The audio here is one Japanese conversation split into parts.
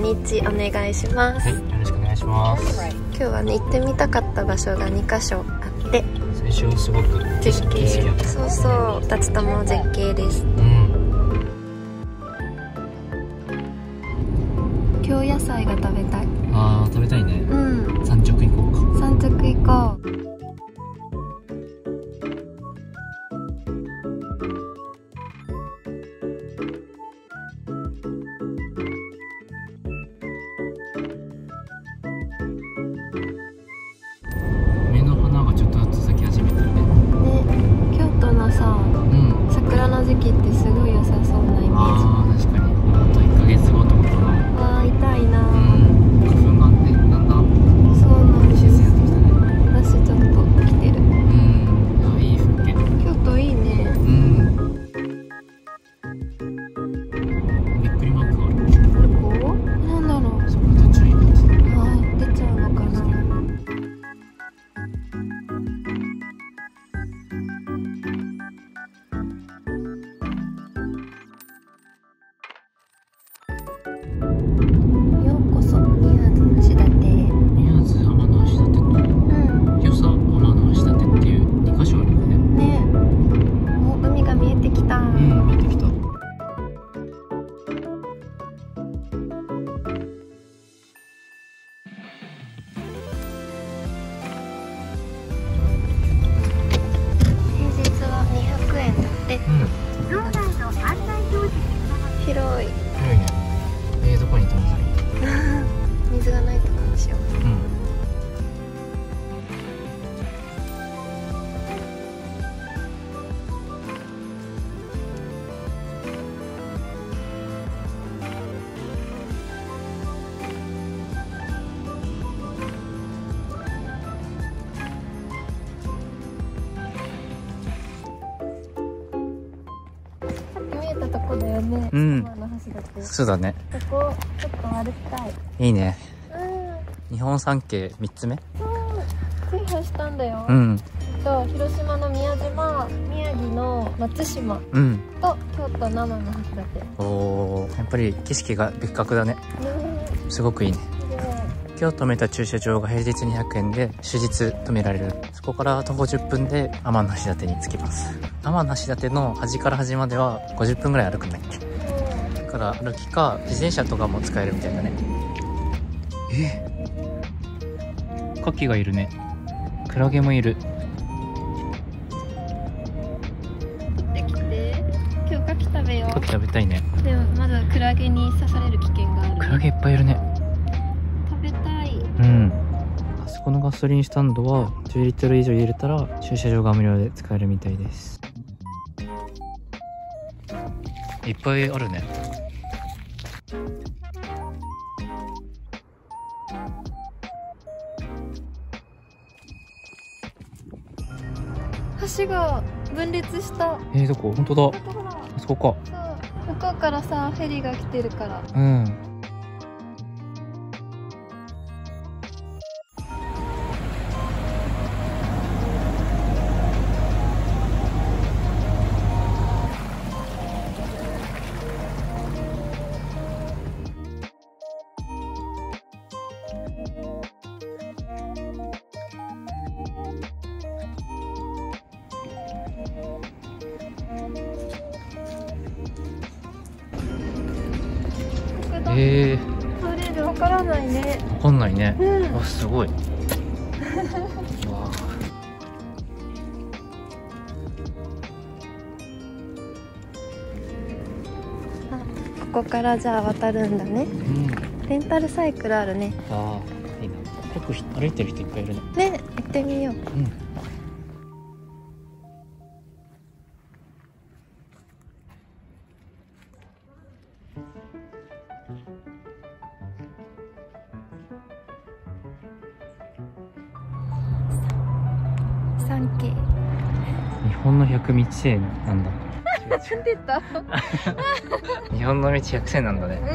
日お願いします。 はい、よろしくお願いします。 今日はね、行ってみたかった場所が2カ所あって、 最初すごく絶景、 景色あった。 そうそう、2つとも絶景です。京野菜が食べたい。 あー、食べたいね。山直行こうか。 山直行こう。 梅の花がちょっとずつ咲き始めてるね。 京都のさ、桜の時期ってすごい良さそうなイメージ。 あー、確かに。あと1ヶ月後とかかな。 わー、痛いな。 花粉がね、だんだんそうなんです。 季節やってきたね。 私ちょっと来てる。 あ、いい風景。 京都いいね。 びっくりマークがある。 どこ？なんだろう。 そこ途中いい感じ。 あー、出ちゃうのかな。ようこそ宮津橋立。 宮津天橋立と与謝天橋立っていう2カ所あるよね。 ね、もう海が見えてきた。 見えてきた。 平日は200円だって。 場内の案内表示に広い。 広いね。どこに止めたらいい？ 水がないとこにしよう。見えたとこだよね。天橋立。 そうだね。 ここちょっと歩きたい。 いいね。日本三景3つ目。 制覇したんだよ。広島の宮島、宮城の松島と京都生の橋立。 おー、やっぱり景色が別格だね。すごくいいね。今日止めた駐車場が平日200円で終日止められる。そこから徒歩10分で天橋立に着きます。天橋立の端から端までは50分ぐらい歩くんだっけ。だから歩きか自転車とかも使えるみたいだね。カキがいるね。クラゲもいる。 できて、今日カキ食べよう。 カキ食べたいね。 でもまだクラゲに刺される危険がある。 クラゲいっぱいいるね。 食べたい。 あそこのガソリンスタンドは10リットル以上入れたら駐車場が無料で使えるみたいです。いっぱいあるね。 橋が分裂した。 どこ？本当だ。あそこか。 そう、向こうからさ、フェリーが来てるから。通れる？わからないね。 わかんないね。あ、すごい。わあ。 ここからじゃあ渡るんだね。レンタルサイクルあるね。 ああ、いいな。結構歩いてる人いっぱいいるね。 ね、行ってみよう。3景。 日本の百道線なんだ。 出た。 日本の道100線なんだね。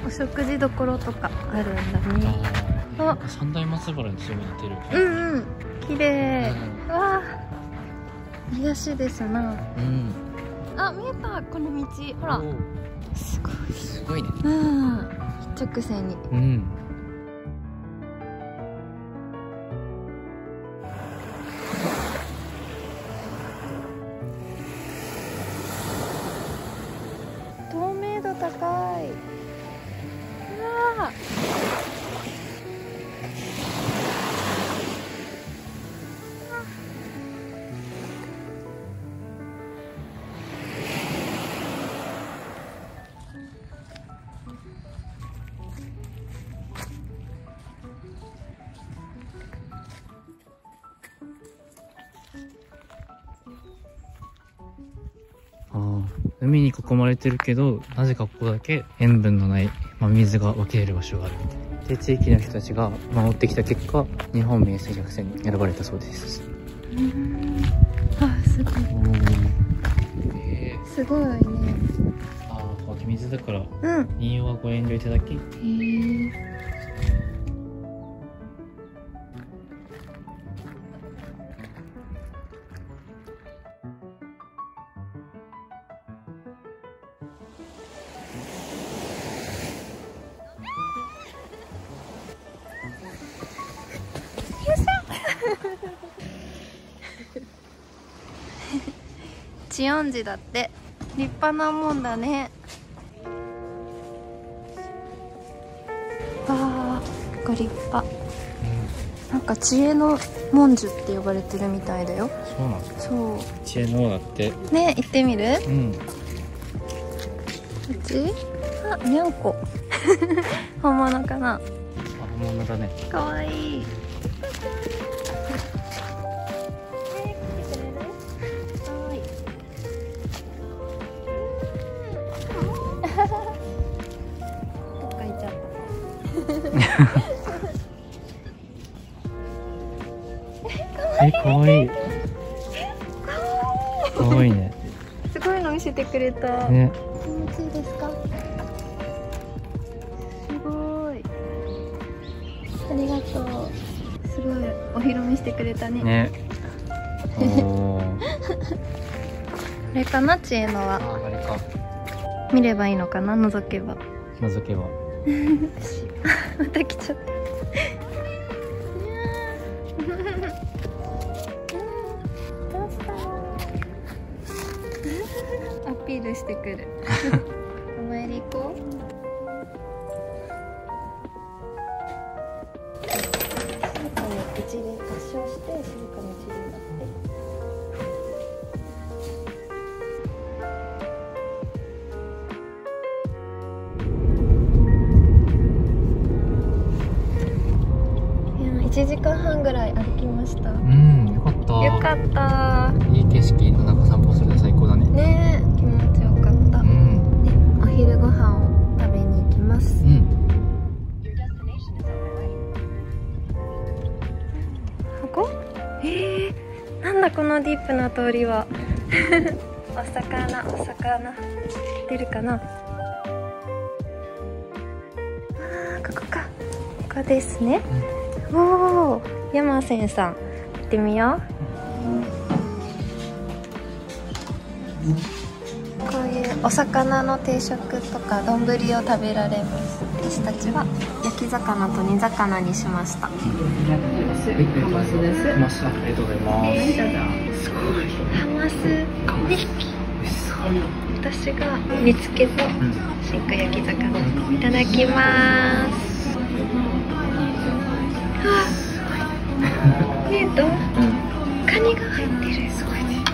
お食事どころとかあるんだね。あ、 三大松原にすごい似てる。 うんうん、綺麗。うわあ、癒しですな。 うん。 あ、見えた、この道。ほら。すごい。 すごいね。 うん。一直線に。 うん。 透明度高い。うわ。 海に囲まれてるけど、なぜかここだけ塩分のない真水が湧き出る場所があるみたいな。で、地域の人たちが守ってきた結果、日本名水百選に選ばれたそうです。 あ、すごい。すごいね。 ああ、湧き水だから、 うん。 飲用はご遠慮いただき。 知恩寺だって。立派なもんだね。わあ、ご立派。なんか知恵の文殊って呼ばれてるみたいだよ。 そうなんですか。 そう。 知恵のだって。 ね、行ってみる？ うん。こっち？あ、にゃんこ。本物かな。 あ、本物だね。 かわいい。 かわいい。かわいいね。 すごいの見せてくれた。 ね。 気持ちいいですか？すごい。ありがとう。すごいお披露目してくれたね。 ね。おー。 あれかな、知恵のは。 あれか。 見ればいいのかな、覗けば。 覗けば。 また来ちゃった。アピールしてくる。お参り行こう。静かに一礼合掌して、静かに一礼になって。1時間半ぐらい歩きました。 うん、よかった。 よかった。 いい景色の中散歩するの最高だね。 ねえ、気持ちよかった。 うん。 で、お昼ご飯を食べに行きます。 うん。 ここ？なんだこのディープな通りは。お魚、お魚。出るかな。ここか。ここですね。おお、山仙さん。行ってみよう。こういうお魚の定食とか丼を食べられます。私たちは焼き魚と煮魚にしました。 ハマスです。ハマス、ありがとうございます。 すごい。ハマス2匹。私が煮付けと真空焼き魚。いただきます。見えた？カニが入ってる。すごいね。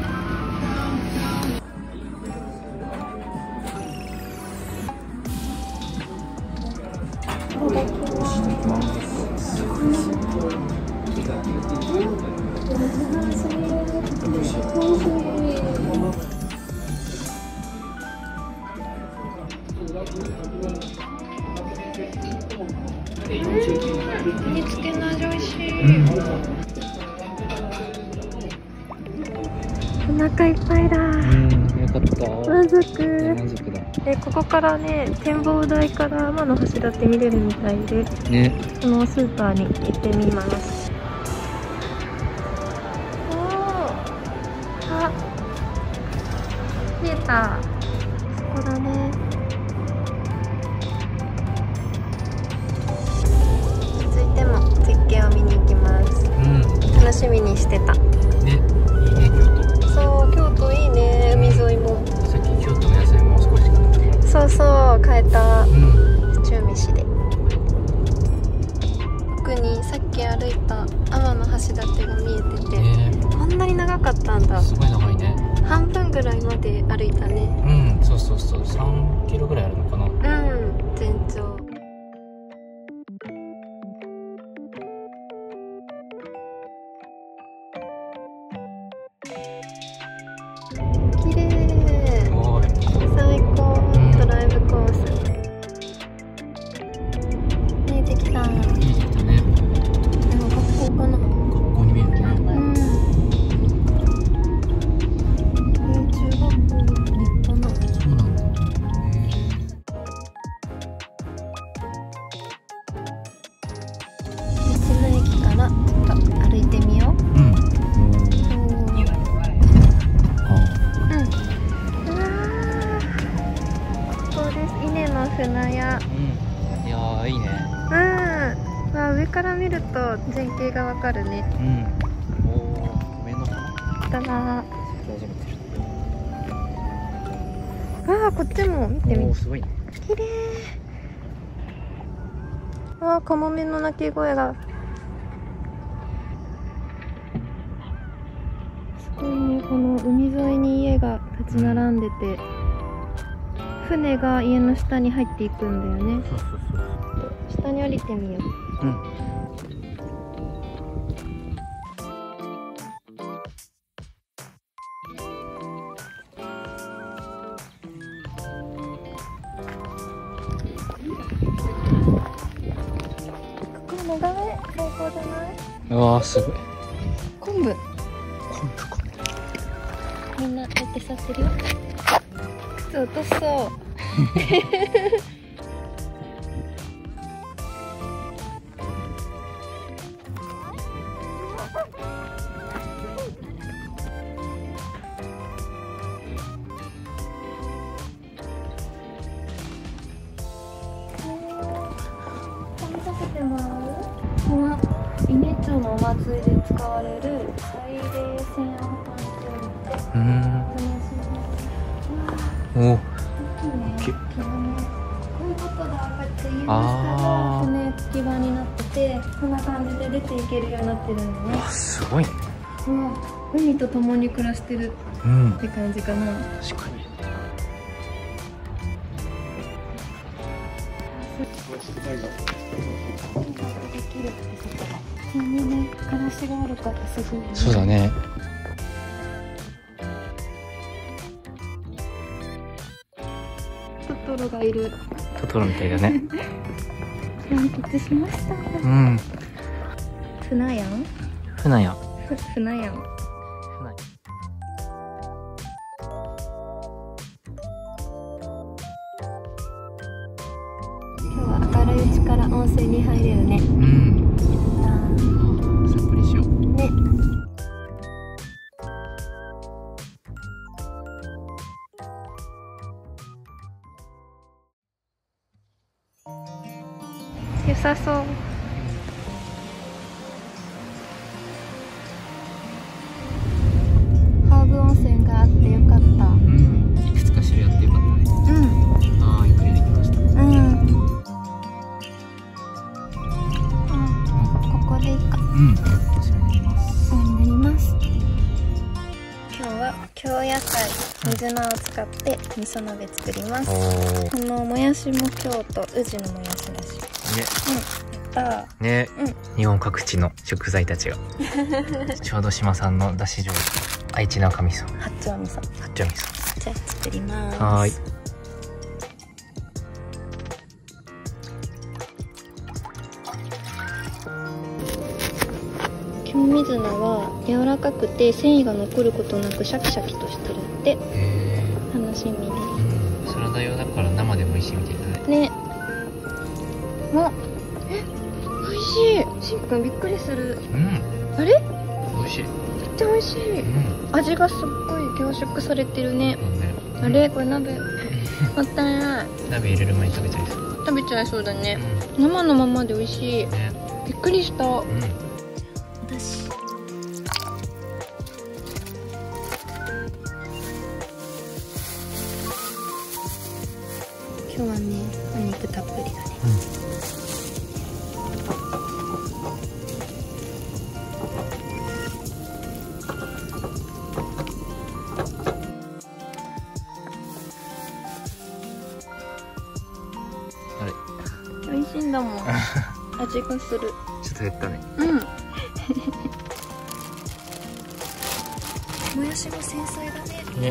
いただきます。すごい。煮付けの味おいしい。お腹いっぱいだ。 よかった。 満足。 満足だ。 ここからね、展望台から天橋立見れるみたいで、 ね。 そのスーパーに行ってみます。おー、あ、見えた。そこだね。続いても絶景を見に行きます。 うん。 楽しみにしてた。 ね、いいね、京都。 そう、京都いいね、海沿いも。 さっき京都の野菜も少し買った。 そうそう、買えた。 うん。 府中飯で。奥にさっき歩いた天橋立が見えてて、 ね、 こんなに長かったんだ。 すごい長いね。 半分ぐらいまで歩いたね。 うん、そうそうそう、3キロぐらいあるのかな。 うん、全長。綺麗。 すごい。 最高。ドライブコース。見えてきた。 見えてきたね。 でも学校かな。 学校に見えるね。 うん。中学校立派な。 そうなんだ。 道の駅からちょっと歩いてみよう。 うん。あうん。うわー、ここです。稲の船屋。 あ。うん。いやー、いいね。 うん。わあ、上から見ると全景がわかるね。 うん。おお、上の花。 だな。 咲き始めてる。 わあ、こっちも見てみおお、すごいね。 綺麗。わあ、カモメの鳴き声が。すごいね、この海沿いに家が立ち並んでて、船が家の下に入っていくんだよね。 そうそうそうそう。 下に降りてみよう。 うん。 ここ眺め最高じゃない？ うわー、すごい。 昆布。みんなやってさせるよ。靴落としそう。食べさせてもらう？伊根町のお祭りで使われる祭礼船を保管しておりて、 うん。おお。 こういうことだ。こうやって家の下が船着き場になってて、こんな感じで出ていけるようになってるんだね。 あ、すごいね。 海と共に暮らしてるうん。 って感じかな。 確かに。 できるってことが。ここにね、ガラスがあるからすごいね。 そうだね。 トトロがいる。 トトロみたいだね。 満喫しました。 うん。 船やん。 船や。 船やん。今日は明るいうちから温泉に入れるね。 うん。さっぱりしよう。 ね。良さそう。ハーブ温泉があってよかった。 うん。いくつか種類あってよかったね。ああ、ゆっくりできました。 うん。ここでいいか。 うん。お世話になります。 お世話になります。今日は京野菜、水菜を使って味噌鍋作ります。 おお。 このもやしも京都宇治のもやしらしい。 ね。 やった。 ね、 うん。 日本各地の食材たちが小豆島産のだし醤油、愛知中味噌、 八丁味噌。 八丁味噌。 じゃあ作ります。 はーい。 京水菜は柔らかくて繊維が残ることなくシャキシャキとしてるって。 へ楽しみです。 ー。サラダダ用だから生でも美味しいみたいだね。 ね。あ、美味しい。しんくんびっくりする。 うん。 あれ？ 美味しい。 めっちゃ美味しい。味がすっごい凝縮されてるね。あれ、これ鍋。もったいない。 鍋入れる前に食べちゃいそう。 食べちゃいそうだね。生のままで美味しい。びっくりした。私。今日はね、お肉たっぷりだね。 あれ、 美味しいんだもん。味がする。 ちょっと減ったね。 もやしが繊細だね。 ね。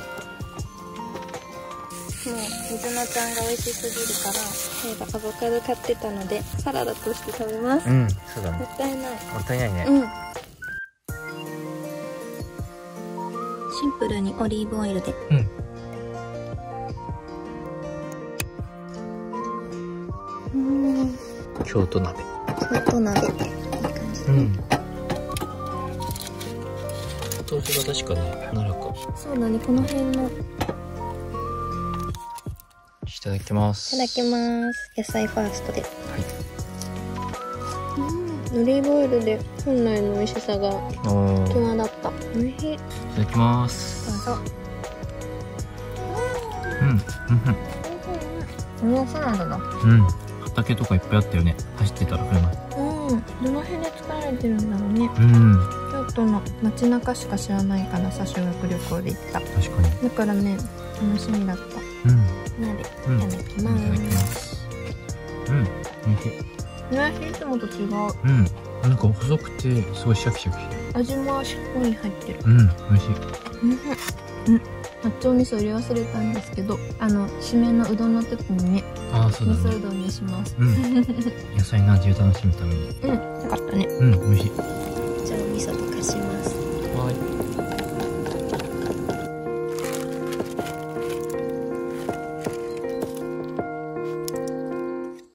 もう水菜ちゃんが美味しすぎるから、アボカド買ってたのでサラダとして食べます。 そうだね。 もったいない。 もったいないね。 シンプルにオリーブオイルで。 京都鍋。 京都鍋。いい感じ。 豆腐が確かね、滑らか。 そうだね、この辺の。 いただきます。 いただきます。野菜ファーストで。 はい。 オリーブオイルで本来の美味しさが際立った。美味しい。いただきます。 どうぞ。サラダだ。 畑とかいっぱいあったよね。走ってたら車。 どの辺で作られてるんだろうね。京都の街中しか知らないからさ、修学旅行で行った。 確かに。 だからね、楽しみだった。鍋、いただきます。 美味しい。 ね、いつもと違う。 なんか細くて、すごいシャキシャキしてる。 味もしっかり入ってる。 美味しい。 八丁味噌入れ忘れたんですけど、締めのうどんの時にね、味噌うどんにします。 野菜の味を楽しむために。 よかったね。 美味しい。 じゃあお味噌とかします。 はい。